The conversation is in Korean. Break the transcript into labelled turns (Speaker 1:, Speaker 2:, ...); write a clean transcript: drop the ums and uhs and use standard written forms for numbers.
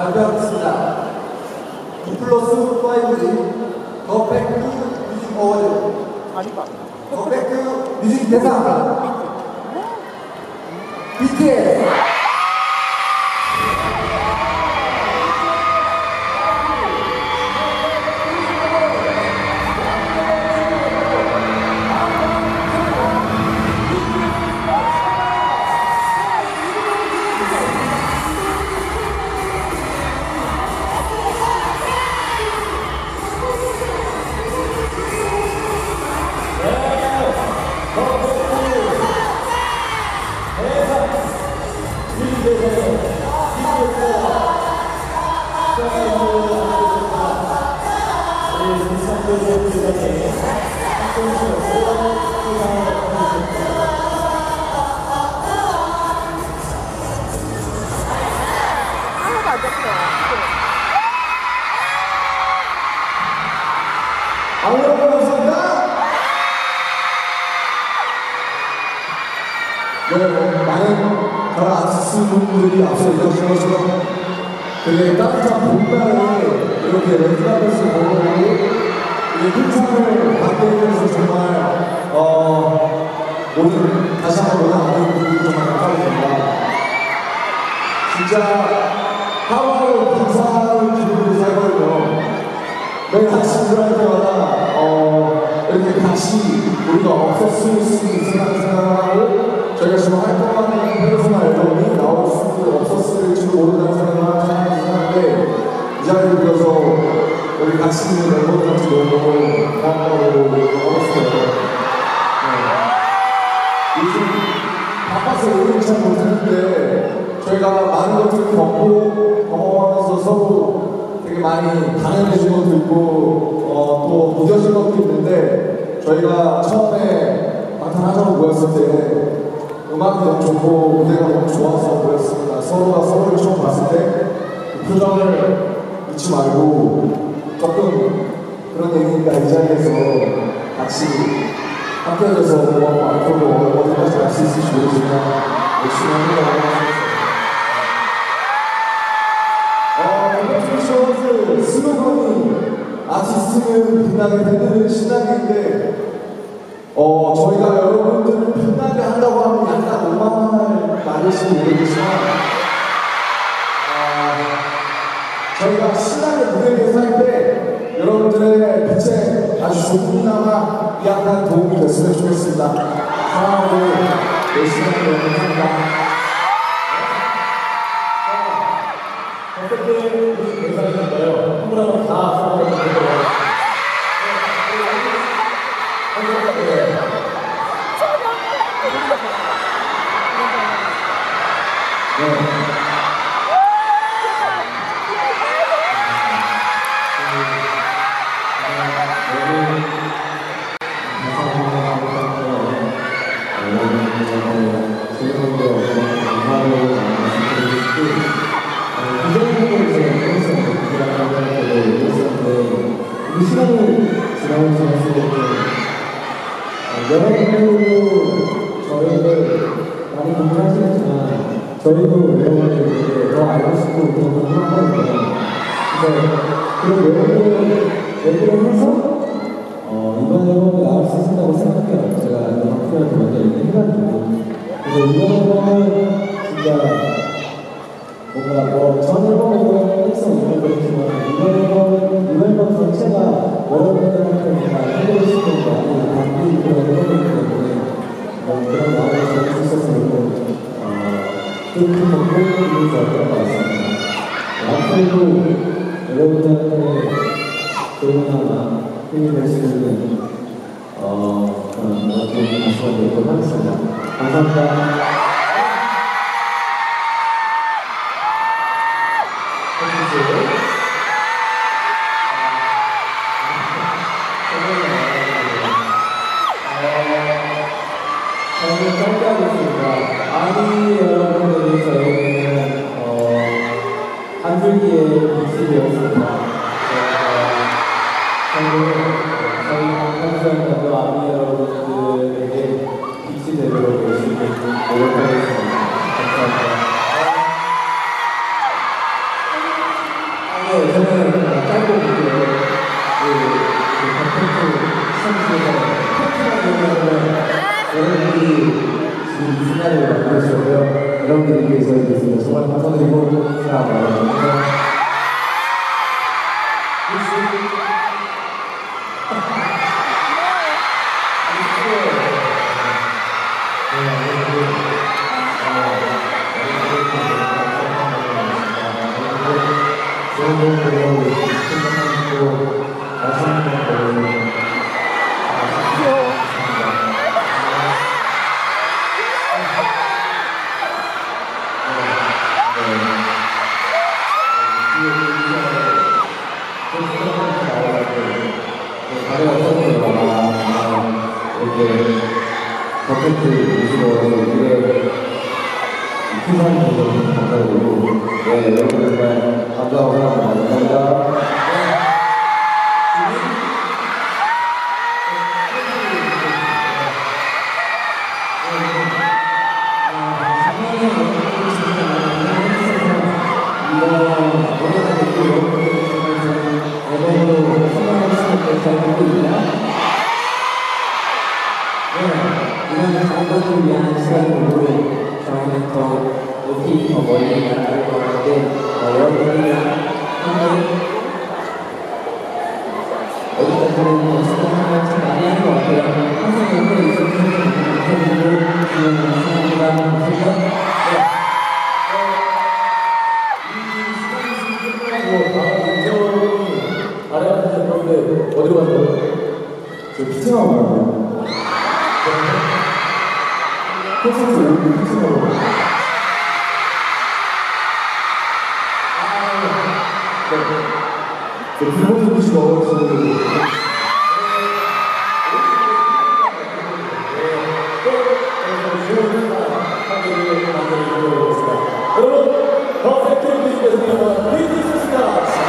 Speaker 1: 발표하겠습니다. 2+5인 더 백투 뮤직 어워드 더 백투 뮤직 대상 BTS 많은 다른 아티스트분들이 앞서 얘기하신 것처럼 되게 따뜻한 봄날에 이렇게 레드카펫을 보고 이 힘찬을 받게 되면서 정말 오늘 다시 한번 오늘 많은 분들이 정말 감사드립니다. 진짜 하루하루 감사하는 기분으로 살거든요. 매일 아침 일어날 때마다 이렇게 같이 우리가 없었을 수 있는 생각하고 저희가 지금 활동하는 페르소나 앨범이 나올 수 없었을지도 모른다는 생각을 하는데 이 자리를 빌어서 우리 같이 있는 멤버들한테 너무 고맙다고 하겠어요. 요즘 바빠서 오늘 잘 못했는데 저희가 많은 것들을 겪고 경험하면서 서로 되게 많이 당연해진 것도 있고 또 무뎌진 것도 있는데 저희가 처음에 방탄하자고 모였을 때 음악이 너무 좋고 무대가 너무 좋아서 모였습니다. 서로가 서로를 처음 봤을 때 그 표정을 잊지 말고 조금 그런 얘기니까 이 자리에서 같이 함께 해줘서 고맙고 앞으로 어디까지 갈 수 있을지 모르지만 열심히 합니다. 스노건이 아티스트는 빛나게 팬들은 신나게인데 저희가 여러분들을 빛나게 하려고 하면 약간 오만할 말일지 모르겠지만 저희가 신나게 무대 위에서 할 때 여러분들의 빛에 아주 조금이나마 약간 도움이 됐으면 좋겠습니다. 사랑하고 열심히 하는 여러분입니다.
Speaker 2: 어떻게 무슨 대상인가요? 한 분 한 분 다 소개해 주세요.
Speaker 3: 이 시간을 지나면서 여러분들도 저희를 많이 공부하시겠지만 저희도 여러분들에게 더 알고 싶고 더 궁금하거든요. 그래서 그런 내용을 얘기를 해서 이번 앨범이 나올 수 있다고 생각해요. 제가 박수한테 먼저 얘기해가지고 그래서 이번 앨범은 진짜 뭔가 전 앨범에도 했어 이런 거 있지만 이 앨범 전체가 여러분들한테 정말 해드리고 싶은 마음이 담긴 그런 앨범이기 때문에 그런 마음을 전할 수 있어서 너무 큰 덕분이 되었던 것 같습니다. 앞으로도 여러분들한테 조금이나마 힘이 될 수 있는 그런 멋진 가수가 되도록 하겠습니다. 감사합니다.
Speaker 4: 저는 짧게 하겠습니다. 아니 여러분들이 저희는 한 줄기의 빛이 되었습니다. 저희 방탄소년단도 아미 여러분들에게 빛이 되도록 열심히 노력하겠습니다. 감사합니다.
Speaker 3: 네, 저는 짧고 굵게 콘텐츠 시험에서 콘텐츠가 여러분들이 지금 이 순간을 만들어 주셨고요. 여러분들이 위해서 있습니다. 정말 감사드리고 감사합니다. 퍼펙트 모습으로 이렇게 큰 사람들도 감사드리고 네, 여러분 정말 감사하고 사랑합니다. 감사합니다. 이런 장소를 위한 시간으로 저희는 더 높이 더 멀리 나갈 것 같은데 여러분들이랑 함께 어디까지는 시간을 참 많이 하는 것 같아요. 항상 옆에 있어주셔서 감사드리고 감사합니다. 감사합니다.
Speaker 2: 어디로 가세요?
Speaker 3: 저 피팅하고 가요. 콘서트 오늘 피팅하고 가요. 저 불법 도시가 어려웠어요.
Speaker 2: 여러분, 더 팩트를 드리겠습니다.